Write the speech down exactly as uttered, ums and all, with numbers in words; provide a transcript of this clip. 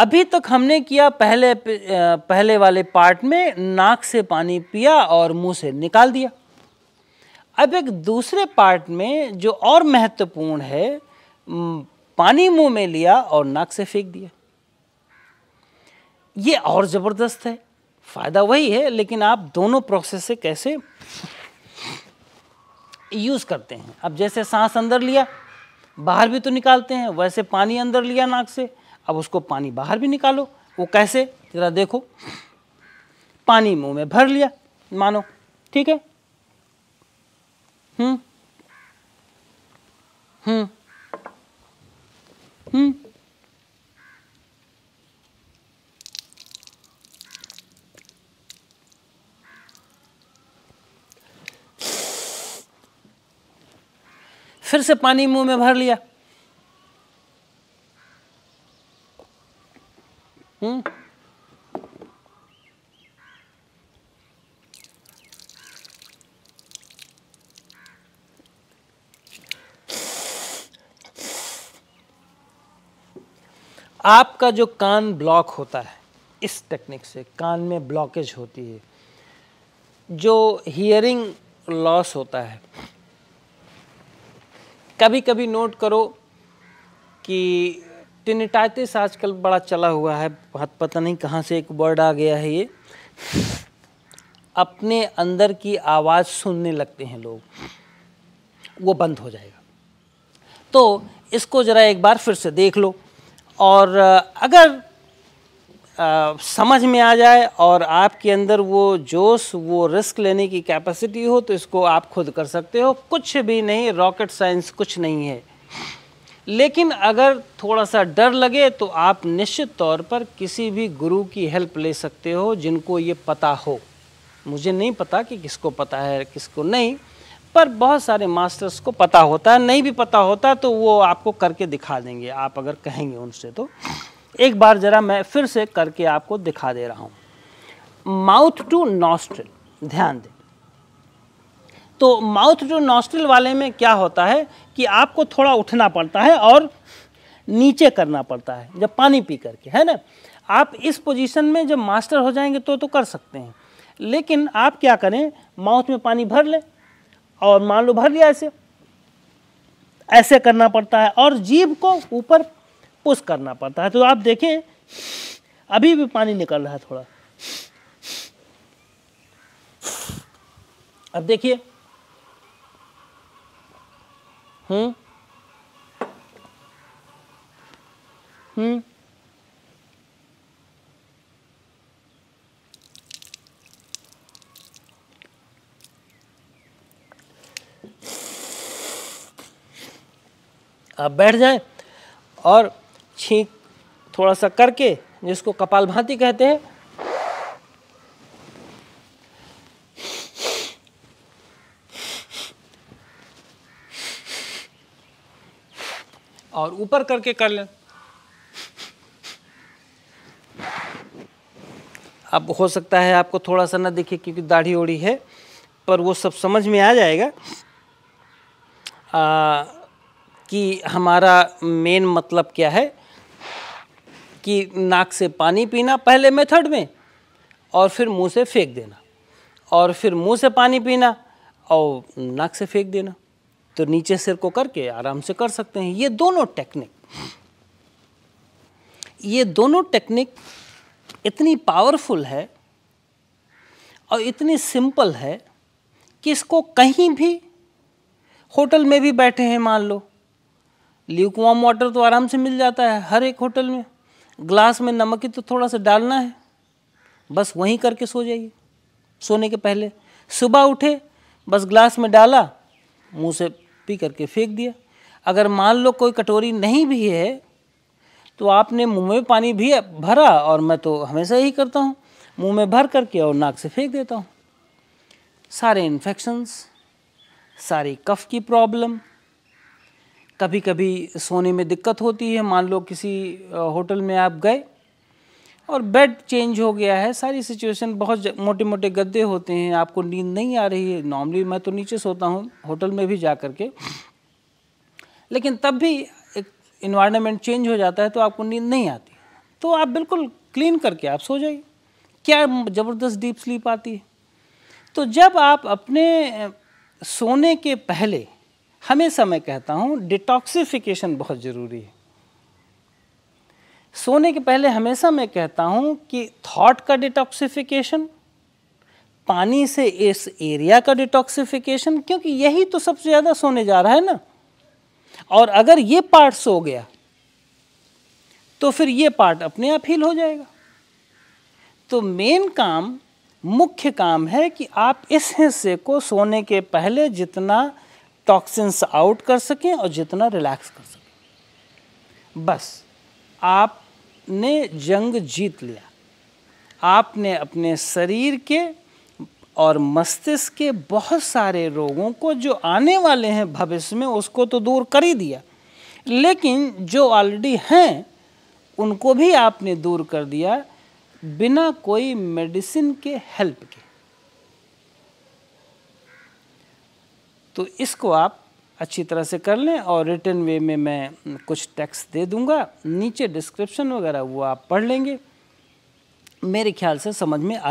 अभी तक हमने किया पहले पहले वाले पार्ट में, नाक से पानी पिया और मुंह से निकाल दिया। अब एक दूसरे पार्ट में जो और महत्वपूर्ण है, पानी मुंह में लिया और नाक से फेंक दिया। ये और ज़बरदस्त है, फ़ायदा वही है, लेकिन आप दोनों प्रोसेस से कैसे यूज़ करते हैं। अब जैसे सांस अंदर लिया, बाहर भी तो निकालते हैं, वैसे पानी अंदर लिया नाक से, अब उसको पानी बाहर भी निकालो। वो कैसे, ज़रा देखो। पानी मुंह में भर लिया मानो, ठीक है, हम्म हम्म हम्म फिर से पानी मुंह में भर लिया, हम्म आपका जो कान ब्लॉक होता है, इस टेक्निक से कान में ब्लॉकेज होती है, जो हियरिंग लॉस होता है। कभी कभी नोट करो कि टिनिटाइटिस आजकल बड़ा चला हुआ है, बहुत पता नहीं कहाँ से एक वर्ड आ गया है, ये अपने अंदर की आवाज़ सुनने लगते हैं लोग, वो बंद हो जाएगा। तो इसको ज़रा एक बार फिर से देख लो, और अगर आ, समझ में आ जाए और आपके अंदर वो जोश, वो रिस्क लेने की कैपेसिटी हो, तो इसको आप खुद कर सकते हो। कुछ भी नहीं, रॉकेट साइंस कुछ नहीं है। लेकिन अगर थोड़ा सा डर लगे तो आप निश्चित तौर पर किसी भी गुरु की हेल्प ले सकते हो जिनको ये पता हो। मुझे नहीं पता कि किसको पता है किसको नहीं, पर बहुत सारे मास्टर्स को पता होता है। नहीं भी पता होता तो वो आपको करके दिखा देंगे, आप अगर कहेंगे उनसे तो। एक बार ज़रा मैं फिर से करके आपको दिखा दे रहा हूँ। माउथ टू नॉस्ट्रिल, ध्यान दें। तो माउथ टू नॉस्ट्रिल वाले में क्या होता है कि आपको थोड़ा उठना पड़ता है और नीचे करना पड़ता है जब पानी पी करके, है ना। आप इस पोजीशन में जब मास्टर हो जाएंगे तो तो कर सकते हैं। लेकिन आप क्या करें, माउथ में पानी भर लें और मान लो भर लिया, ऐसे ऐसे करना पड़ता है और जीभ को ऊपर पुश करना पड़ता है। तो आप देखें अभी भी पानी निकल रहा है थोड़ा। अब देखिए, हम्म हम्म आप बैठ जाएं और छींक थोड़ा सा करके, जिसको कपालभाति कहते हैं, और ऊपर करके कर लें। अब हो सकता है आपको थोड़ा सा ना दिखे क्योंकि दाढ़ी ओढ़ी है, पर वो सब समझ में आ जाएगा आ, कि हमारा मेन मतलब क्या है। कि नाक से पानी पीना पहले मेथड में, और फिर मुंह से फेंक देना, और फिर मुंह से पानी पीना और नाक से फेंक देना। तो नीचे सिर को करके आराम से कर सकते हैं। ये दोनों टेक्निक ये दोनों टेक्निक इतनी पावरफुल है और इतनी सिंपल है कि इसको कहीं भी, होटल में भी बैठे हैं मान लो, ल्यूकवार्म वाटर तो आराम से मिल जाता है हर एक होटल में। ग्लास में नमक ही तो थोड़ा सा डालना है, बस वहीं करके सो जाइए। सोने के पहले सुबह उठे, बस ग्लास में डाला, मुंह से पी करके फेंक दिया। अगर मान लो कोई कटोरी नहीं भी है तो आपने मुंह में पानी भी भरा, और मैं तो हमेशा यही करता हूँ, मुंह में भर करके और नाक से फेंक देता हूँ। सारे इन्फेक्शंस, सारी कफ की प्रॉब्लम, कभी कभी सोने में दिक्कत होती है, मान लो किसी होटल में आप गए और बेड चेंज हो गया है, सारी सिचुएशन, बहुत मोटे मोटे गद्दे होते हैं, आपको नींद नहीं आ रही है। नॉर्मली मैं तो नीचे सोता हूँ होटल में भी जा कर के, लेकिन तब भी एक इन्वायरमेंट चेंज हो जाता है तो आपको नींद नहीं आती। तो आप बिल्कुल क्लीन करके आप सो जाइए। क्या ज़बरदस्त डीप स्लीप आती है। तो जब आप अपने सोने के पहले, हमेशा मैं कहता हूँ डिटॉक्सिफिकेशन बहुत ज़रूरी है। सोने के पहले हमेशा मैं कहता हूँ कि थॉट का डिटॉक्सिफिकेशन, पानी से इस एरिया का डिटॉक्सिफिकेशन, क्योंकि यही तो सबसे ज़्यादा सोने जा रहा है ना। और अगर ये पार्ट सो गया तो फिर ये पार्ट अपने आप हील हो जाएगा। तो मेन काम, मुख्य काम है कि आप इस हिस्से को सोने के पहले जितना टॉक्सिन्स आउट कर सकें और जितना रिलैक्स कर सकें। बस आपने जंग जीत लिया। आपने अपने शरीर के और मस्तिष्क के बहुत सारे रोगों को जो आने वाले हैं भविष्य में, उसको तो दूर कर ही दिया, लेकिन जो ऑलरेडी हैं उनको भी आपने दूर कर दिया बिना कोई मेडिसिन के हेल्प के। तो इसको आप अच्छी तरह से कर लें। और रिटन वे में मैं कुछ टेक्स्ट दे दूंगा, नीचे डिस्क्रिप्शन वगैरह वो आप पढ़ लेंगे। मेरे ख्याल से समझ में